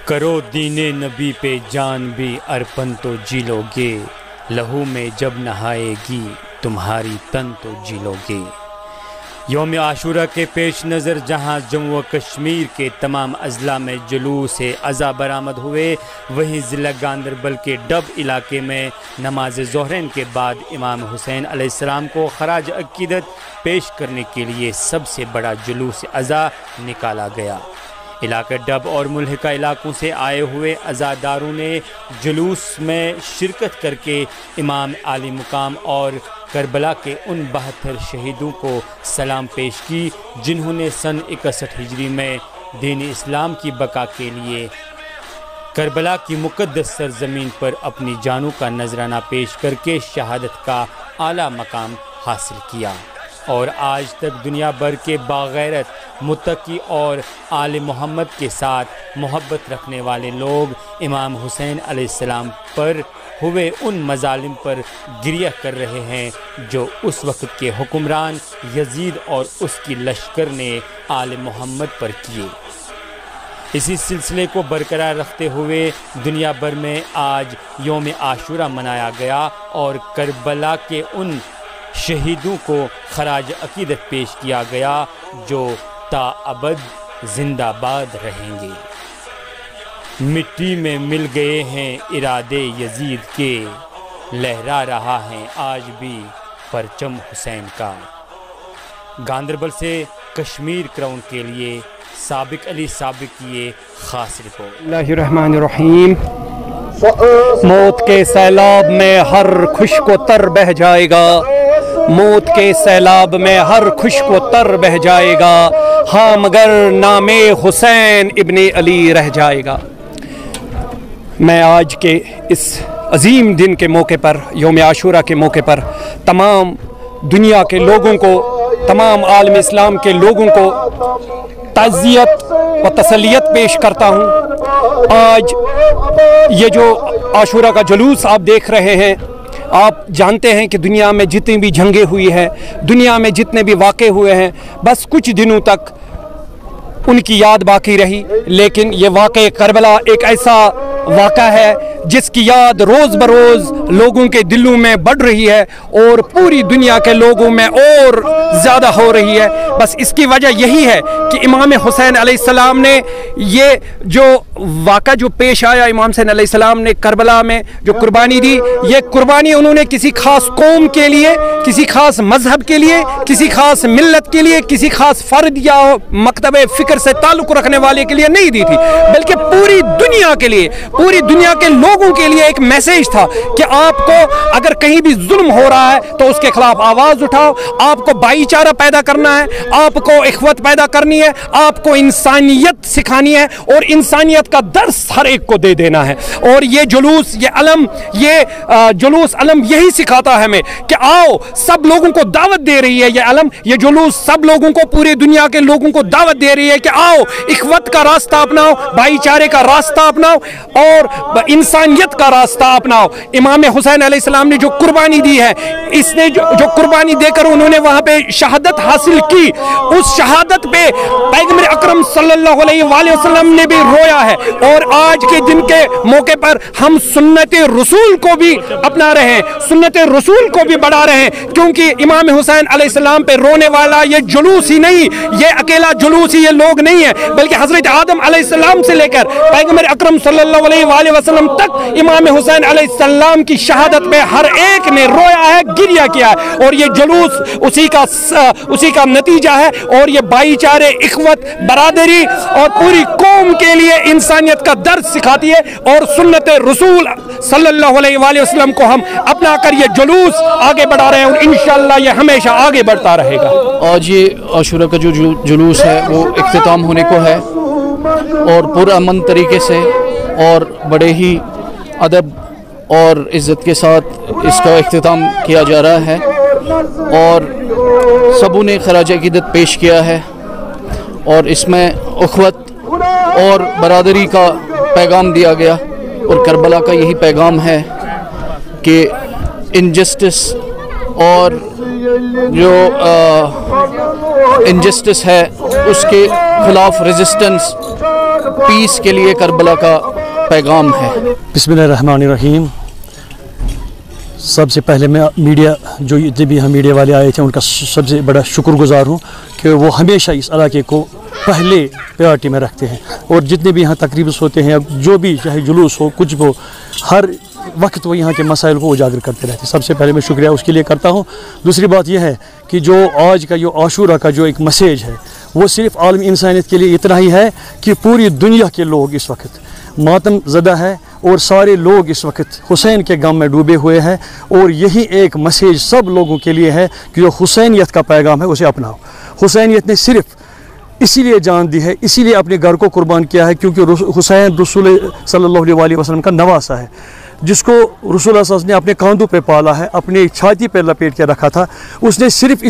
करो दीने नबी पे जान भी अर्पण तो जी लोगे, लहू में जब नहाएगी तुम्हारी तन तो जी लोगे। यौम आशूरा के पेश नज़र जहाँ जम्मू व कश्मीर के तमाम अजला में जुलूस अज़ा बरामद हुए, वहीं ज़िला गांदरबल के डब इलाके में नमाज ज़ोहरैन के बाद इमाम हुसैन अलैहिस्सलाम को खराज अक़ीदत पेश करने के लिए सबसे बड़ा जुलूस अज़ा निकाला गया। इलाके डब और मुल्हिका इलाकों से आए हुए अज़ादारों ने जुलूस में शिरकत करके इमाम आली मुकाम और करबला के उन 72 शहीदों को सलाम पेश की, जिन्होंने सन 61 हिजरी में दीन इस्लाम की बका के लिए करबला की मुक़द्दस सरज़मीन पर अपनी जानों का नजराना पेश करके शहादत का आला मकाम हासिल किया। और आज तक दुनिया भर के बागैरत मुत्तकी और आले मोहम्मद के साथ मोहब्बत रखने वाले लोग इमाम हुसैन अलैहिस्सलाम पर हुए उन मजालिम पर गिरिया कर रहे हैं जो उस वक्त के हुक्मरान यजीद और उसकी लश्कर ने आले मोहम्मद पर किए। इसी सिलसिले को बरकरार रखते हुए दुनिया भर में आज यौम आशूरा मनाया गया और करबला के उन शहीदों को खराज अक़ीदत पेश किया गया जो ताअबद जिंदाबाद रहेंगे। मिट्टी में मिल गए हैं इरादे यजीद के, लहरा रहा है आज भी परचम हुसैन का। गांदरबल से कश्मीर क्राउन के लिए साबिक अली साबिक की ये खास रिपोर्ट। बिस्मिल्लाहिर्रहमानिर्रहीम। मौत के सैलाब में हर खुश को तर बह जाएगा, मौत के सैलाब में हर खुश को तर बह जाएगा, हाँ मगर नामे हुसैन इब्ने अली रह जाएगा। मैं आज के इस अजीम दिन के मौके पर, यौम आशूरा के मौके पर तमाम दुनिया के लोगों को, तमाम आलम इस्लाम के लोगों को ताज़ियत व तसलियत पेश करता हूँ। आज ये जो आशूरा का जुलूस आप देख रहे हैं, आप जानते हैं कि दुनिया में जितनी भी जंगें हुई हैं, दुनिया में जितने भी वाक़े हुए हैं, बस कुछ दिनों तक उनकी याद बाकी रही, लेकिन ये वाक़े करबला एक ऐसा वाक़ा है जिसकी याद रोज़ बरोज़ लोगों के दिलों में बढ़ रही है और पूरी दुनिया के लोगों में और ज़्यादा हो रही है। बस इसकी वजह यही है कि इमाम हुसैन अलैहिस्सलाम ने ये जो वाक़ा जो पेश आया, इमाम हुसैन अलैहिस्सलाम ने करबला में जो कुर्बानी दी, ये कुर्बानी उन्होंने किसी ख़ास कौम के लिए, किसी ख़ास मज़हब के लिए, किसी ख़ास मिल्लत के लिए, किसी ख़ास फ़र्द या मकतब फ़िक्र से ताल्लुक़ रखने वाले के लिए नहीं दी थी, बल्कि पूरी दुनिया के लिए, पूरी दुनिया के लोगों के लिए एक मैसेज था कि आपको अगर कहीं भी जुल्म हो रहा है तो उसके खिलाफ आवाज़ उठाओ, आपको भाईचारा पैदा करना है, आपको इख्वत पैदा करनी है, आपको इंसानियत सिखानी है और इंसानियत का दर्स हर एक को दे देना है। और ये जुलूस, ये अलम, ये जुलूस अलम यही सिखाता है हमें कि आओ, सब लोगों को दावत दे रही है ये अलम, ये जुलूस सब लोगों को, पूरी दुनिया के लोगों को दावत दे रही है कि आओ इख्वत का रास्ता अपनाओ, भाईचारे का रास्ता अपनाओ और इंसानियत का रास्ता अपनाओ। इमाम हुसैन अलैहिस्सलाम ने जो कुर्बानी दी है, इसने जो कुर्बानी देकर उन्होंने वहां पे शहादत हासिल की, उस शहादत पे पैगंबर अकरम सल्लल्लाहु अलैहि वसल्लम ने भी रोया है। और आज के दिन के मौके पर हम सुन्नत रसूल को भी अपना रहे हैं, सुन्नत रसूल को भी बढ़ा रहे हैं, क्योंकि इमाम हुसैन अलैहिस्सलाम पे रोने वाला ये जुलूस ही नहीं, ये अकेला जुलूस ही ये लोग नहीं है, बल्कि हजरत आदम अलैहिस्सलाम से लेकर पैगंबर अकरम सल्लल्लाहु अलैहि वसल्लम तक इमाम हुसैन अलैहिस्सलाम की शहादत में हर एक ने रोया है, गिरिया किया है। और ये जुलूस उसी का नतीजा है। और ये भाईचारे, इख्वत, बरादरी और पूरी कौम के लिए इंसानियत का दर्द सिखाती है। और सुन्नत रसूल सल्लल्लाहु अलैहि वसल्लम को हम अपना कर ये जुलूस आगे बढ़ा रहे हैं और इंशाअल्लाह ये हमेशा आगे बढ़ता रहेगा। आज ये आशूरा का जो जुलूस है वो इख्तिताम होने को है और पुरअमन तरीके से और बड़े ही अदब और इज़्ज़त के साथ इसका इख्तिताम किया जा रहा है और सबों ने खराज अक़ीदत पेश किया है। और इसमें उख़्वत और बरादरी का पैगाम दिया गया और करबला का यही पैगाम है कि इनजस्टिस और जो इनजस्टिस है उसके ख़िलाफ़ रेजिस्टेंस पीस के लिए करबला का पैगाम है। बिस्मिल्लाहिर्रहमानिर्रहीम। सबसे पहले मैं मीडिया जो जितने भी हम मीडिया वाले आए थे उनका सबसे बड़ा शुक्रगुजार हूँ कि वो हमेशा इस इलाके को पहले प्रायोरिटी में रखते हैं और जितने भी यहाँ तकरीब होते हैं, जो भी चाहे जुलूस हो कुछ हो, हर वक्त वो यहाँ के मसाइल को उजागर करते रहते हैं। सबसे पहले मैं शुक्रिया उसके लिए करता हूँ। दूसरी बात यह है कि जो आज का जो आशूरा का जो एक मैसेज है वो सिर्फ आलमी इंसानियत के लिए इतना ही है कि पूरी दुनिया के लोग इस वक्त मातम ज़दा है और सारे लोग इस वक्त हुसैन के गम में डूबे हुए हैं और यही एक मैसेज सब लोगों के लिए है कि जो हुसैनियत का पैगाम है उसे अपनाओ। हुसैनियत ने सिर्फ इसीलिए जान दी है, इसीलिए अपने घर को कुर्बान किया है क्योंकि हुसैन रसूल सल्लल्लाहु अलैहि वसल्लम का नवासा है, जिसको रसूल सल्लल्लाहु अलैहि वसल्लम ने अपने कांधों पे पाला है, अपने छाती पे लपेट के रखा था। उसने सिर्फ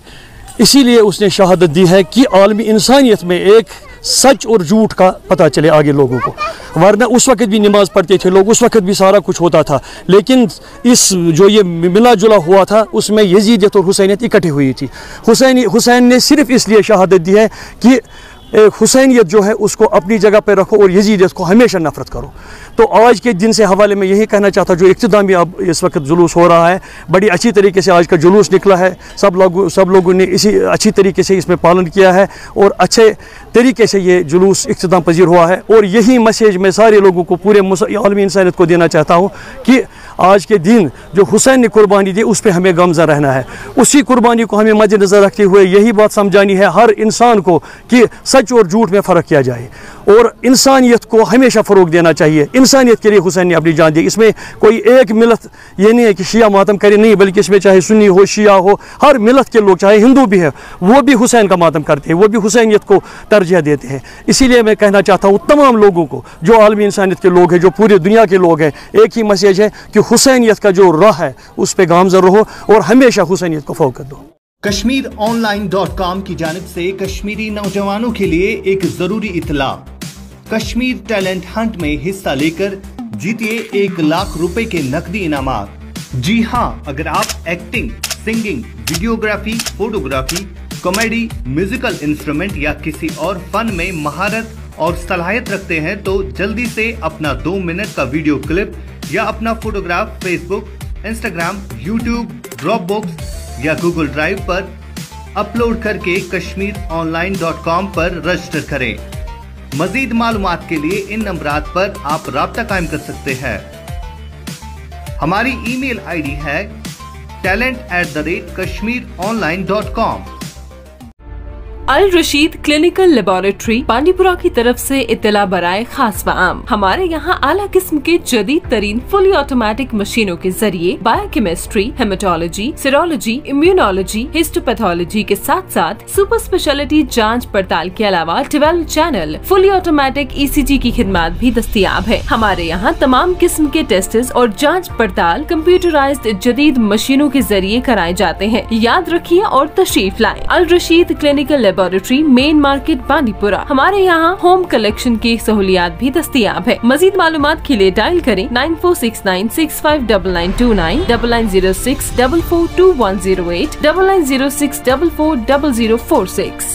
इसीलिए उसने शहादत दी है कि आलमी इंसानियत में एक सच और झूठ का पता चले आगे लोगों को। वरना उस वक्त भी नमाज पढ़ते थे लोग, उस वक्त भी सारा कुछ होता था, लेकिन इस जो ये मिला जुला हुआ था उसमें यजीदियत और हुसैनियत इकट्ठी हुई थी। हुसैन ने सिर्फ इसलिए शहादत दी है कि हुसैनियत जो है उसको अपनी जगह पर रखो और यजीदियत को हमेशा नफरत करो। तो आज के दिन से हवाले में यही कहना चाहता, जो इख्तितामी अब इस वक्त जुलूस हो रहा है, बड़ी अच्छी तरीके से आज का जुलूस निकला है। सब लोगों ने इसी अच्छी तरीके से इसमें पालन किया है और अच्छे तरीके से ये जुलूस इख्तिताम पजीर हुआ है। और यही मैसेज मैं सारे लोगों को, पूरे आलमी इंसानियत को देना चाहता हूँ कि आज के दिन जो हुसैन ने कुर्बानी दी उस पर हमें गमज़ा रहना है। उसी कुर्बानी को हमें मद्देनज़र रखते हुए यही बात समझानी है हर इंसान को कि सच और झूठ में फ़र्क किया जाए और इंसानियत को हमेशा फ़रोग देना चाहिए। इंसानियत के लिए हुसैन ने अपनी जान दी। इसमें कोई एक मिलत ये नहीं है कि शिया मातम करे, नहीं, बल्कि इसमें चाहे सुन्नी हो, शिया हो, हर मिलत के लोग, चाहे हिंदू भी है, वो भी हुसैन का मातम करते हैं, वो भी हुसैनियत को तरजीह देते हैं। इसीलिए मैं कहना चाहता हूँ तमाम लोगों को, जो आलमी इंसानियत के लोग हैं, जो पूरी दुनिया के लोग हैं, एक ही मैसेज है कि हुसैनियत का जो राह है उस पर गामज़र रहो और हमेशा हुसैनियत को फोकस दो। कश्मीरऑनलाइन.com की जानिब से कश्मीरी नौजवानों के लिए एक जरूरी इत्तला। कश्मीर टैलेंट हंट में हिस्सा लेकर जीतिए 1 लाख रुपए के नकदी इनामात। जी हाँ, अगर आप acting, singing, videography, photography, comedy, musical instrument या किसी और फन में महारत और सलाहियत रखते हैं तो जल्दी से अपना 2 मिनट का वीडियो क्लिप या अपना photograph Facebook, Instagram, YouTube, Dropbox या गूगल ड्राइव पर अपलोड करके कश्मीरऑनलाइन.com पर रजिस्टर करें। मजीद मालूमात के लिए इन नंबरात पर आप राब्ता कायम कर सकते हैं। हमारी ईमेल आईडी है talent@kashmironline.com। Al Rashid clinical laboratory Bandipura की तरफ से इत्तला बराए खास व आम। हमारे यहाँ आला किस्म के जदीद तरीन फुली ऑटोमेटिक मशीनों के जरिए biochemistry, haematology, serology, immunology, histopathology के साथ साथ सुपर स्पेशलिटी जांच पड़ताल के अलावा 12 चैनल फुली ऑटोमेटिक ECG की खिदमत भी दस्तयाब है। हमारे यहाँ तमाम किस्म के टेस्ट और जाँच पड़ताल कंप्यूटराइज्ड जदीद मशीनों के जरिए कराए जाते हैं। याद रखिए और तशरीफ लाएं। Al Rashid clinical laboratory, main market Bandipura. हमारे यहाँ होम कलेक्शन की सहूलियात भी दस्तयाब है। मजीद मालूमात के लिए डायल करें 9469659929, 9906442108, 9906440046।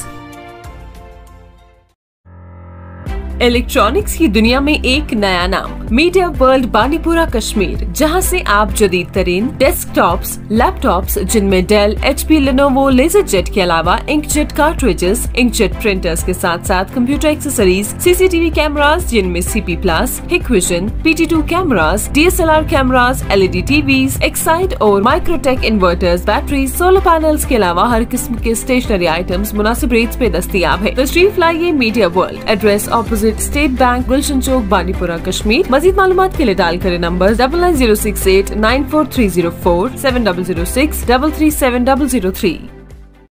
इलेक्ट्रॉनिक्स की दुनिया में एक नया नाम, मीडिया वर्ल्ड बांडीपुरा कश्मीर, जहां से आप जदीद तरीन डेस्कटॉप्स, लैपटॉप्स जिनमें Dell, HP, Lenovo, laser jet के अलावा इंकजेट कार्ट्रिजेस, इंकजेट प्रिंटर्स के साथ साथ कंप्यूटर एक्सेसरीज, CCTV कैमरास जिनमें CP+, Hikvision, PT2 cameras, DSLR cameras, LED TVs, Exide और Microtek inverters, batteries, solar panels के अलावा हर किस्म के स्टेशनरी आइटम्स मुनासिब रेट्स पे दस्तयाब है। तशरीफ लाइए media world, address opposite state bank, Gulshan Chowk, Bandipura Kashmir. मजीद मालूमात के लिए डायल करें नंबर 9906894304, 7006337003।